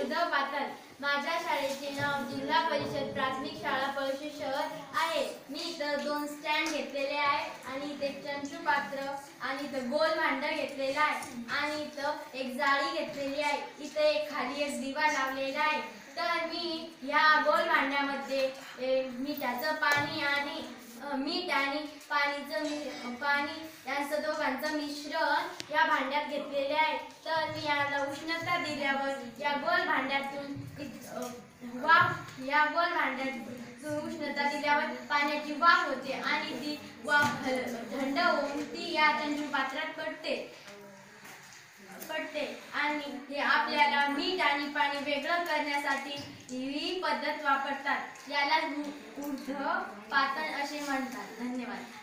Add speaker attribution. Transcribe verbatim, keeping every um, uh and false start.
Speaker 1: उद्धव पातळ. माझ्या शाळेचे नाव जिल्हा परिषद प्राथमिक शाळा पळशी शहर आहे. मी इथं दोन स्टँड घेतलेले आहे आणि इथे चंचू पात्र आणि इथं गोल भांड घेतलेला आहे आणि इथं एक जाळी घेतलेली आहे. इथे एक खाली एक दिवा लावलेला आहे. तर मी ह्या गोल भांड्यामध्ये मिठाचं पाणी आणि मीठ आणि पाणीचं पाणी यांचं दोघांचं मिश्रण या भांड्यात घेतलेले आहे. तर मी याला उष्णता दिल्यावर या गोल भांड्यातून वाफ या गोल भांड्यातून उष्णता दिल्यावर पाण्याची वाफ होते आणि ती वाफ थंड होऊन ती या चंचू पात्रात पडते पडते आणि हे आपल्याला मीठ आणि पाणी वेगळं करण्यासाठी ही पद्धत वापरतात. याला उद्धव पातळ असे म्हणतात. धन्यवाद.